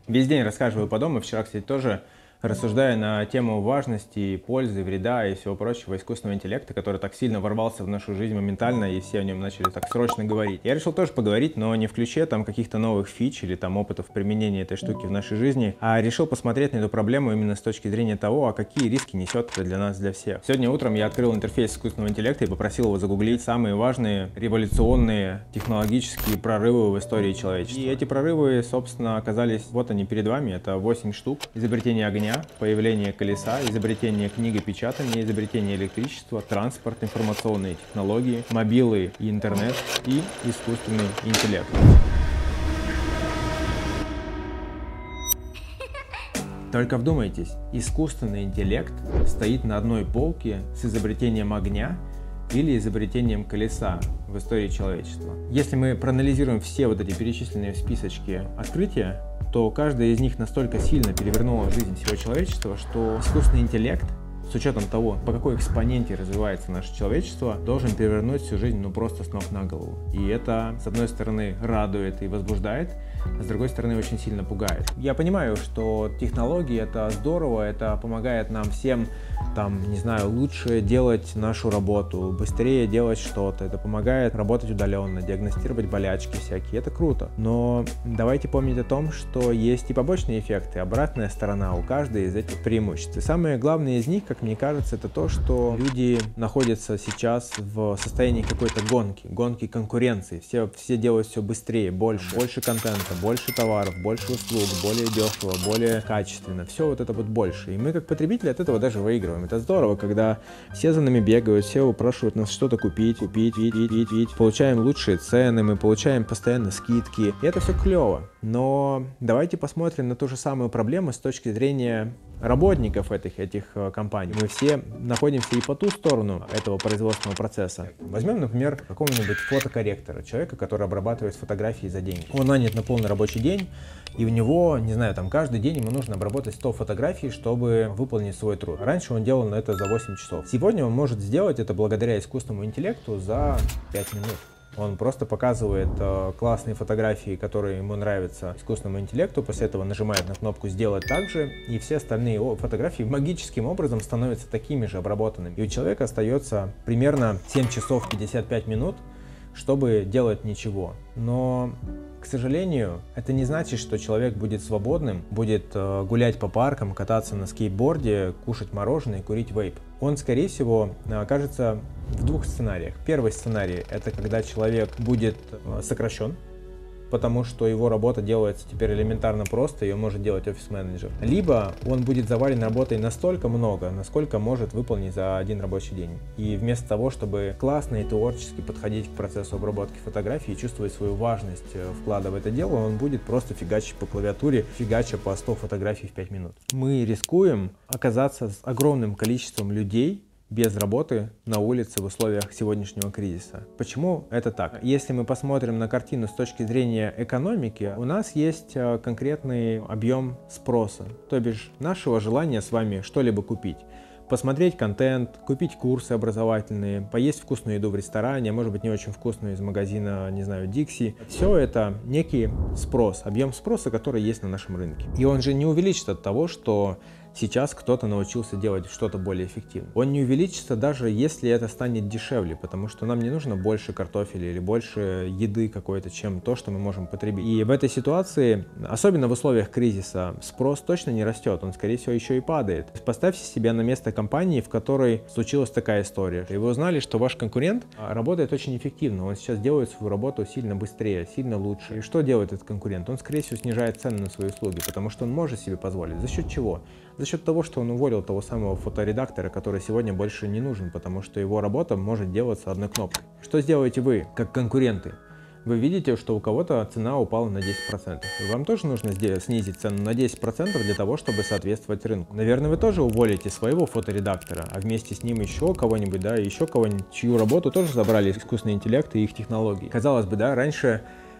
Весь день расхаживаю по дому, вчера, кстати, тоже рассуждая на тему важности, пользы, вреда и всего прочего искусственного интеллекта, который так сильно ворвался в нашу жизнь моментально, и все о нем начали так срочно говорить. Я решил тоже поговорить, но не в ключе там каких-то новых фич или там опытов применения этой штуки в нашей жизни, а решил посмотреть на эту проблему именно с точки зрения того, а какие риски несет это для нас, для всех. Сегодня утром я открыл интерфейс искусственного интеллекта и попросил его загуглить самые важные революционные технологические прорывы в истории человечества. И эти прорывы, собственно, оказались, вот они перед вами, это 8 штук. Изобретение огня, появление колеса, изобретение книгопечатания, изобретение электричества, транспорт, информационные технологии, мобилы и интернет и искусственный интеллект. Только вдумайтесь, искусственный интеллект стоит на одной полке с изобретением огня или изобретением колеса в истории человечества. Если мы проанализируем все вот эти перечисленные в списочке открытия, то каждая из них настолько сильно перевернула жизнь всего человечества, что искусственный интеллект, с учетом того, по какой экспоненте развивается наше человечество, должен перевернуть всю жизнь просто с ног на голову. И это, с одной стороны, радует и возбуждает, а с другой стороны, очень сильно пугает. Я понимаю, что технологии — это здорово, это помогает нам всем, там, не знаю, лучше делать нашу работу, быстрее делать что-то, это помогает работать удаленно, диагностировать болячки всякие, это круто. Но давайте помнить о том, что есть и побочные эффекты, обратная сторона у каждой из этих преимуществ. И самое главное из них, как мне кажется, это то, что люди находятся сейчас в состоянии какой-то гонки конкуренции. Все делают все быстрее, больше контента, больше товаров, больше услуг, более дешево, более качественно. Все вот это вот больше. И мы как потребители от этого даже выигрываем. Это здорово, когда все за нами бегают, все упрашивают нас что-то купить. Получаем лучшие цены, мы получаем постоянно скидки. И это все клево. Но давайте посмотрим на ту же самую проблему с точки зрения работников этих компаний. Мы все находимся и по ту сторону этого производственного процесса. Возьмем, например, какого-нибудь фотокорректора, человека, который обрабатывает фотографии за деньги. Он нанят на полный рабочий день, и у него, не знаю, там каждый день ему нужно обработать 100 фотографий, чтобы выполнить свой труд. Раньше он делал это за 8 часов. Сегодня он может сделать это благодаря искусственному интеллекту за 5 минут. Он просто показывает классные фотографии, которые ему нравятся искусственному интеллекту, после этого нажимает на кнопку «Сделать так же», и все остальные фотографии магическим образом становятся такими же обработанными. И у человека остается примерно 7 часов 55 минут, чтобы делать ничего. Но, к сожалению, это не значит, что человек будет свободным, будет гулять по паркам, кататься на скейтборде, кушать мороженое и курить вейп. Он, скорее всего, окажется в двух сценариях. Первый сценарий — это когда человек будет сокращен, потому что его работа делается теперь элементарно просто, ее может делать офис-менеджер. Либо он будет завален работой настолько много, насколько может выполнить за один рабочий день. И вместо того, чтобы классно и творчески подходить к процессу обработки фотографий и чувствовать свою важность вклада в это дело, он будет просто фигачить по клавиатуре, фигача по 100 фотографий в 5 минут. Мы рискуем оказаться с огромным количеством людей без работы на улице в условиях сегодняшнего кризиса. Почему это так? Если мы посмотрим на картину с точки зрения экономики, у нас есть конкретный объем спроса, то бишь нашего желания с вами что-либо купить. Посмотреть контент, купить курсы образовательные, поесть вкусную еду в ресторане, может быть не очень вкусную из магазина, не знаю, Dixie. Все это некий спрос, объем спроса, который есть на нашем рынке. И он же не увеличится от того, что сейчас кто-то научился делать что-то более эффективно. Он не увеличится даже если это станет дешевле, потому что нам не нужно больше картофеля или больше еды какой-то, чем то, что мы можем потребить. И в этой ситуации, особенно в условиях кризиса, спрос точно не растет, он скорее всего еще и падает. Поставьте себя на место компании, в которой случилась такая история. И вы узнали, что ваш конкурент работает очень эффективно, он сейчас делает свою работу сильно быстрее, сильно лучше. И что делает этот конкурент? Он скорее всего снижает цены на свои услуги, потому что он может себе позволить. За счет чего? За счет того, что он уволил того самого фоторедактора, который сегодня больше не нужен, потому что его работа может делаться одной кнопкой. Что сделаете вы, как конкуренты? Вы видите, что у кого-то цена упала на 10%. И вам тоже нужно снизить цену на 10% для того, чтобы соответствовать рынку. Наверное, вы тоже уволите своего фоторедактора, а вместе с ним еще кого-нибудь, да, еще кого-нибудь, чью работу тоже забрали искусственный интеллект и их технологии. Казалось бы, да, раньше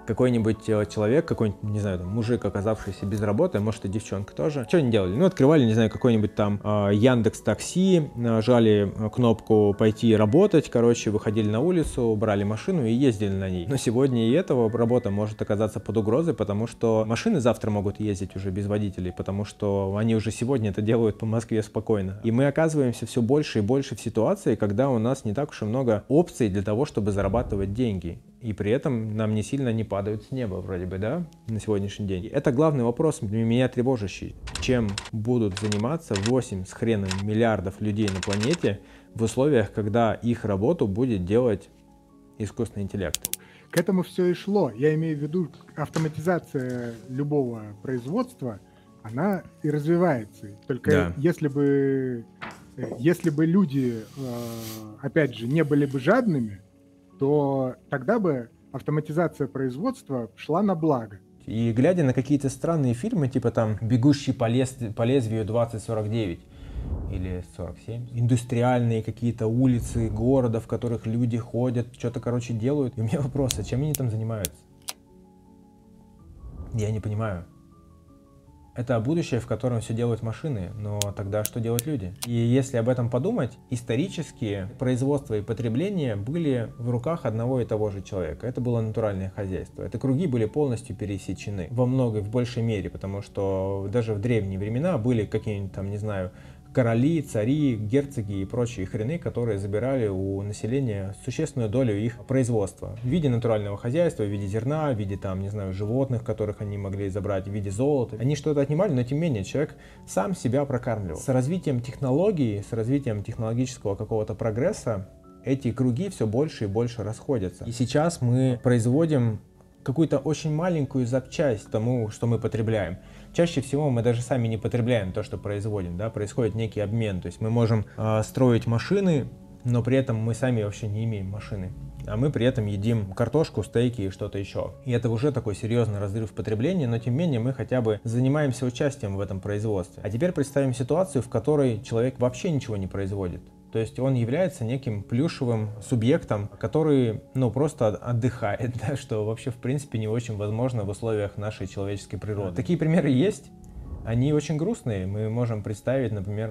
какой-нибудь человек, какой-нибудь, не знаю, там, мужик, оказавшийся без работы, может и девчонка тоже, что они делали? Ну, открывали, не знаю, какой-нибудь там Яндекс Такси, жали кнопку «Пойти работать», короче, выходили на улицу, брали машину и ездили на ней. Но сегодня и этого работа может оказаться под угрозой, потому что машины завтра могут ездить уже без водителей, потому что они уже сегодня это делают по Москве спокойно. И мы оказываемся все больше и больше в ситуации, когда у нас не так уж и много опций для того, чтобы зарабатывать деньги. И при этом нам не сильно не падают с неба, вроде бы, да, на сегодняшний день. Это главный вопрос для меня тревожащий. Чем будут заниматься 8 с хреном миллиардов людей на планете в условиях, когда их работу будет делать искусственный интеллект? К этому все и шло. Я имею в виду, автоматизация любого производства, она и развивается. Только если бы люди, опять же, не были бы жадными, то тогда бы автоматизация производства шла на благо. И глядя на какие-то странные фильмы, типа там «Бегущий по лезвию 2049» или 47, индустриальные какие-то улицы города, в которых люди ходят, что-то, короче, делают. И у меня вопрос, а чем они там занимаются? Я не понимаю. Это будущее, в котором все делают машины, но тогда что делать люди? И если об этом подумать, исторически производство и потребление были в руках одного и того же человека. Это было натуральное хозяйство. Это круги были полностью пересечены в большей мере, потому что даже в древние времена были какие-нибудь там, не знаю, короли, цари, герцоги и прочие хрены, которые забирали у населения существенную долю их производства в виде натурального хозяйства, в виде зерна, в виде там, не знаю, животных, которых они могли забрать, в виде золота. Они что-то отнимали, но тем не менее человек сам себя прокармливал. С развитием технологий, с развитием технологического какого-то прогресса эти круги все больше и больше расходятся. И сейчас мы производим какую-то очень маленькую запчасть тому, что мы потребляем. Чаще всего мы даже сами не потребляем то, что производим, да, происходит некий обмен. То есть мы можем строить машины, но при этом мы сами вообще не имеем машины. А мы при этом едим картошку, стейки и что-то еще. И это уже такой серьезный разрыв потребления, но тем не менее мы хотя бы занимаемся участием в этом производстве. А теперь представим ситуацию, в которой человек вообще ничего не производит. То есть он является неким плюшевым субъектом, который, просто отдыхает, да, что вообще в принципе не очень возможно в условиях нашей человеческой природы. Такие примеры есть, они очень грустные. Мы можем представить, например,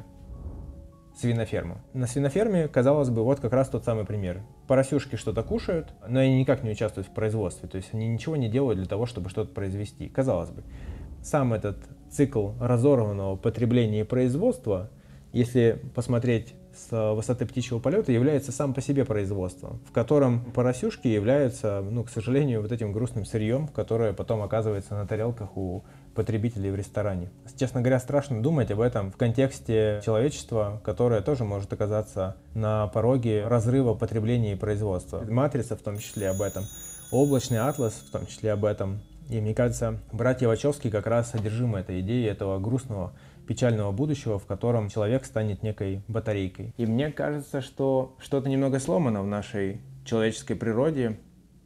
свиноферму. На свиноферме, казалось бы, вот как раз тот самый пример. Поросюшки что-то кушают, но они никак не участвуют в производстве, то есть они ничего не делают для того, чтобы что-то произвести. Казалось бы, сам этот цикл разорванного потребления и производства, если посмотреть с высоты птичьего полета, является сам по себе производством, в котором поросюшки являются, к сожалению, вот этим грустным сырьем, которое потом оказывается на тарелках у потребителей в ресторане. Честно говоря, страшно думать об этом в контексте человечества, которое тоже может оказаться на пороге разрыва потребления и производства. Матрица в том числе об этом, облачный атлас в том числе об этом. И мне кажется, братья Вачовски как раз одержимы этой идеей этого грустного, печального будущего, в котором человек станет некой батарейкой. И мне кажется, что что-то немного сломано в нашей человеческой природе.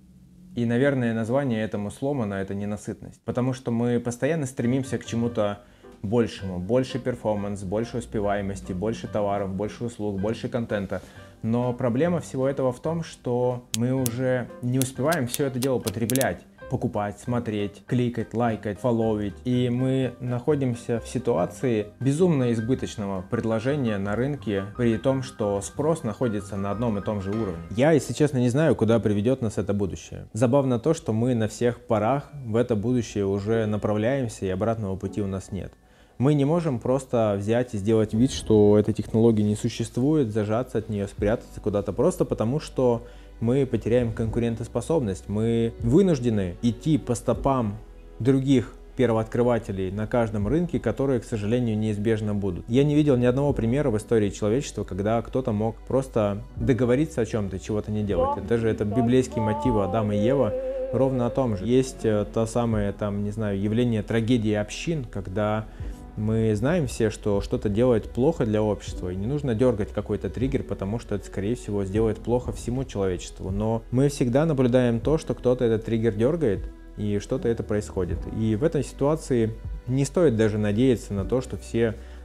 И, наверное, название этому сломано — это ненасытность. Потому что мы постоянно стремимся к чему-то большему. Больше перформанс, больше успеваемости, больше товаров, больше услуг, больше контента. Но проблема всего этого в том, что мы уже не успеваем все это дело потреблять. Покупать, смотреть, кликать, лайкать, фолловить. И мы находимся в ситуации безумно избыточного предложения на рынке, при том, что спрос находится на одном и том же уровне. Я, если честно, не знаю, куда приведет нас это будущее. Забавно то, что мы на всех парах в это будущее уже направляемся, и обратного пути у нас нет. Мы не можем просто взять и сделать вид, что этой технологии не существует, зажаться от нее, спрятаться куда-то просто потому, что мы потеряем конкурентоспособность. Мы вынуждены идти по стопам других первооткрывателей на каждом рынке, которые, к сожалению, неизбежно будут. Я не видел ни одного примера в истории человечества, когда кто-то мог просто договориться о чем-то, чего-то не делать. Даже это библейские мотивы Адама и Ева ровно о том же. Есть то самое, явление трагедии общин, когда мы знаем все, что что-то делает плохо для общества, и не нужно дергать какой-то триггер, потому что это, скорее всего, сделает плохо всему человечеству. Но мы всегда наблюдаем то, что кто-то этот триггер дергает, и что-то это происходит. И в этой ситуации не стоит даже надеяться на то, что все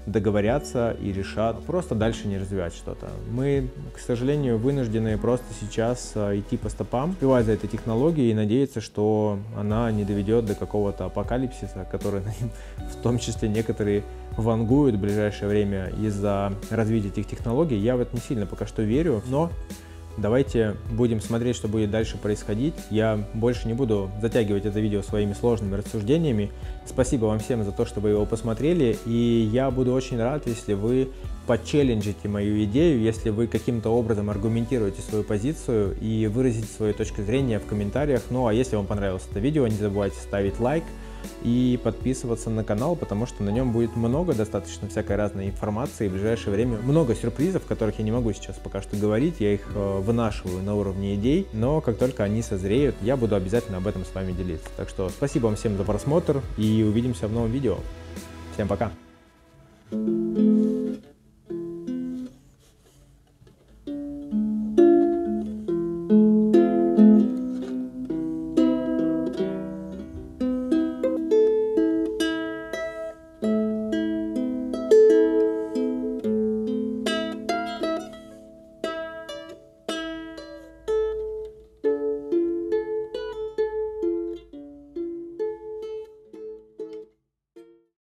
договорятся и решат просто дальше не развивать что-то. Мы, к сожалению, вынуждены просто сейчас идти по стопам, успевать за этой технологией и надеяться, что она не доведет до какого-то апокалипсиса, который в том числе некоторые вангуют в ближайшее время из-за развития этих технологий. Я в это не сильно пока что верю, но давайте будем смотреть, что будет дальше происходить. Я больше не буду затягивать это видео своими сложными рассуждениями. Спасибо вам всем за то, что вы его посмотрели, и я буду очень рад, если вы почелленджите мою идею, если вы каким-то образом аргументируете свою позицию и выразите свою точку зрения в комментариях. Ну а если вам понравилось это видео, не забывайте ставить лайк и подписываться на канал, потому что на нем будет много достаточно всякой разной информации. В ближайшее время много сюрпризов, о которых я не могу сейчас пока что говорить, я их вынашиваю на уровне идей, но как только они созреют, я буду обязательно об этом с вами делиться. Так что спасибо вам всем за просмотр и увидимся в новом видео. Всем пока!